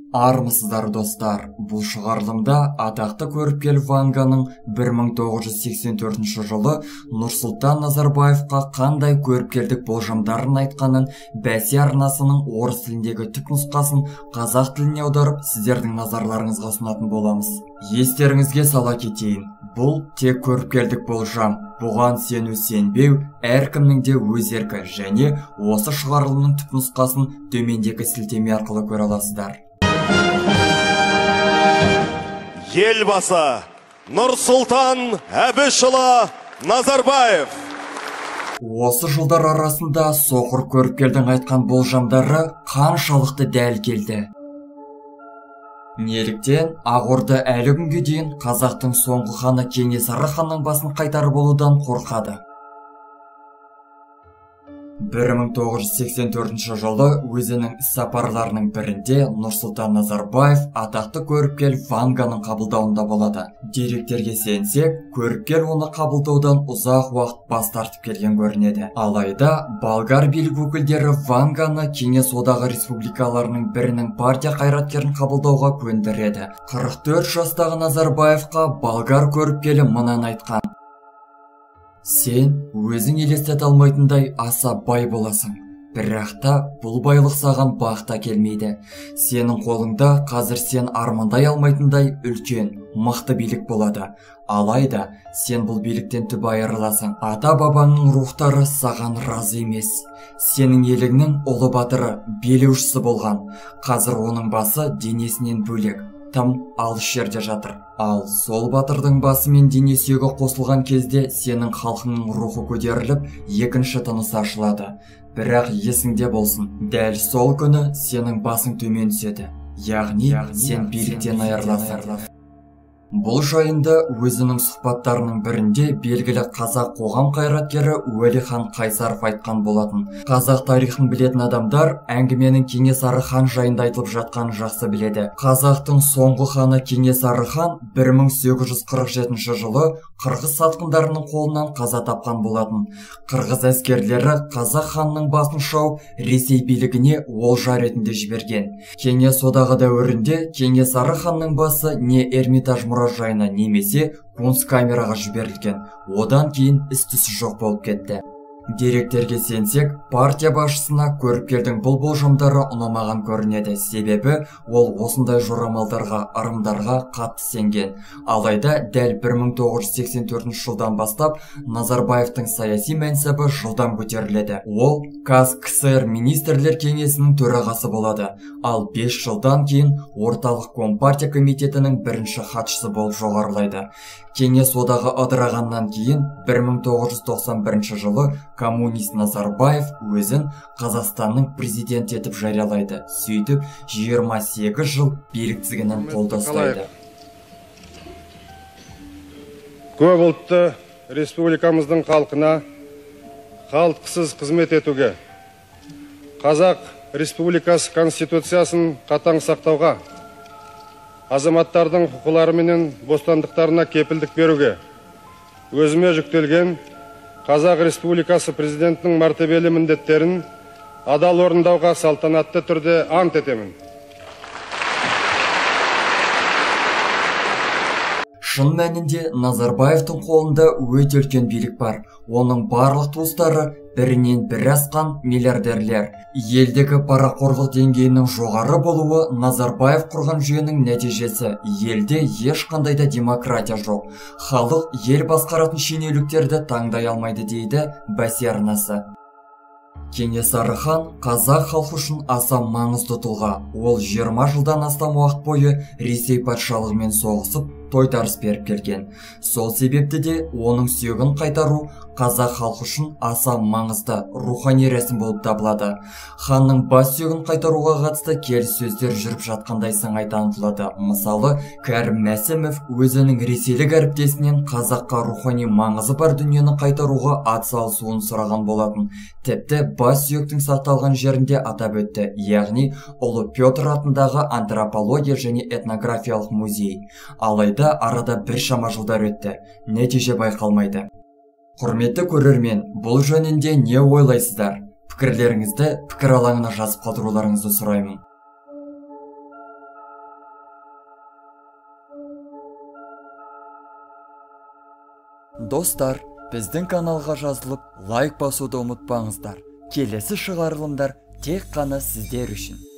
Армысыздар достар, бұл шығарылымда атақты көріпкел Ванганың 1984 жылы Нұрсұлтан Назарбаевқа қандай көріпкелдік болжамдарын айтқанын, Бәсе арнасының орыс тіліндегі түпнұсқасын қазақ тіліне аударып, сіздердің назарларыңызға ұсынатын боламыз. Естеріңізге сала кетейін, бұл тек көріпкелдік болжам. Бұған сену-сенбеу әркімнің де өз еркі, және осы шығарылымның түпнұсқасын төмендегі сілтеме арқылы көре аласыздар. Елбасы Нұрсұлтан Әбішұлы Назарбаев. Осы жылдар арасында соқыр көріпкелдің айтқан болжамдары қаншалықты дәл келді. Неліктен Ақорда әлі күнге дейін қазақтың соңғы ханы Кенесары ханның басын қайтарып алудан қорқады. 1984 жылы өзінің іс-сапарларының бірінде Нұрсұлтан Назарбаев атақты көріпкел Ванганың қабылдауында болады. Деректерге сенсек, көріпкел оны қабылдаудан ұзақ уақыт бас тартып келген көрінеді. Алайда, болгар билік өкілдері Ванганы Кеңес одағы республикаларының бірінің партия қайраткерін қабылдауға көндіреді. 44 жастағы Назарбаевқа болгар көріпкелі мынаны айтқан: сен өзің елестете алмайтындай аса бай боласың, бірақ та бұл байлық саған бақта келмейді. Сенің қолыңда қазір сен армандай алмайтындай үлкен, мықты билік болады. Алайда сен бұл биліктен түбі айырыласың. Ата-бабаңның рухтары саған разы емес. Сенің еліңнің ұлы батыры, билеушісі болған. Қазір оның басы денесінен бөлек, тым алыс жерде жатыр. Ал сол батырдың басы мен дене сүйегі қосылған кезде сенің халқыңның рухы көтеріліп, екінші тынысы ашылады. Бірақ есіңде болсын, дәл сол күні сенің басың төмен түседі. Яғни сен биліктен айырыласың. Бұл жайында өзінің сұхбаттарының бірінде белгілі қазақ қоғам қайраткері Уәлихан Қайсаров айтқан болатын. Қазақ тарихын білетін адамдар әңгіменің Кенесары хан жайында айтылып жатқанын жақсы біледі. Қазақтың соңғы ханы Кенесары хан 1847 жылы қырғыз сатқындарының қолынан қаза тапқан болатын. Қырғыз әскерлері қазақ ханның басын шауып, Ресей билігіне олжа ретінде жіберген. Кеңес одағы дәуірінде Кенесары ханның басы не Эрмитаж мұражайына немесе Кунсткамераға жіберілген. Одан кейін із-түзсіз жоқ болып кетті. Деректерге сенсек, партия басшысына көріпкелдің бұл болжамдары ұнамаған көрінеді. Себебі ол осындай жорамалдарға, ырымдарға қатты сенген. Алайда дәл 1984 жылдан бастап Назарбаевтың саяси мәнсабы жылдам көтеріледі. Ол КСР министрлер кеңесінің төрағасы болады. Ал 5 жылдан кейін орталық компартия комитетінің бірінші хатшысы болып жоғарылайды. Кеңес одағы ыдырағаннан кейін 1991 жылы коммунист Назарбаев өзін Қазақстанның президент етіп жариялайды. Сөйтіп 28 жыл билік тізгінін қолда ұстайды. Көп ұлтты республикамыздың халқына қалтқысыз қызмет етуге, Қазақ Республикасы Конституциясын қатаң сақтауға, азаматтардың құқылары менен бостандықтарына кепілдік беруге, өзіме жүктелген Қазақ Республикасы президентінің мәртебелі міндеттерін адал орындауға салтанатты түрде ант етемін. Шын мәнінде Назарбаевтың қолында өте үлкен билік бар. Оның барлық туыстары бірінен бірі асқан миллиардерлер. Елдегі парақорлық деңгейінің жоғары болуы Назарбаев құрған жүйенің нәтижесі. Елде ешқандай да демократия жоқ. Халық ел басқаратын шенеуніктерді таңдай алмайды дейді Бәсе арнасы. Кенесары хан қазақ халқы үшін аса маңызды тұлға. Ол 20 жылдан астам уақыт бойы Ресей патшалығымен соғысып, тойтарыс беріп келген. Сол себепті де оның сүйегін қайтару қазақ халқы үшін аса маңызды рухани рәсім болып табылады. Ханның бас сүйегін қайтаруға қатысты келіссөздер жүріп жатқандай сыңай танытылады. Мысалы, Кәрім Мәсімов өзінің ресейлік әріптесінен қазаққа рухани маңызы бар дүниені қайтаруға атсалысуын сұраған болатын. Тіпті бас сүйектің сақталған жерінде атап өтті, яғни Ұлы Петр атындағы антропология және этнографиялық музей. Алайда арада біршама жылдар өтті, нәтиже байқалмайды. Құрметті көрермен, бұл жөнінде не ойлайсыздар? Пікірлеріңізді пікір алаңына жазып қалдыруларыңызды сұраймын. Достар, біздің каналға жазылып, лайк басуды ұмытпаңыздар. Келесі шығарылымдар тек қана сіздер үшін.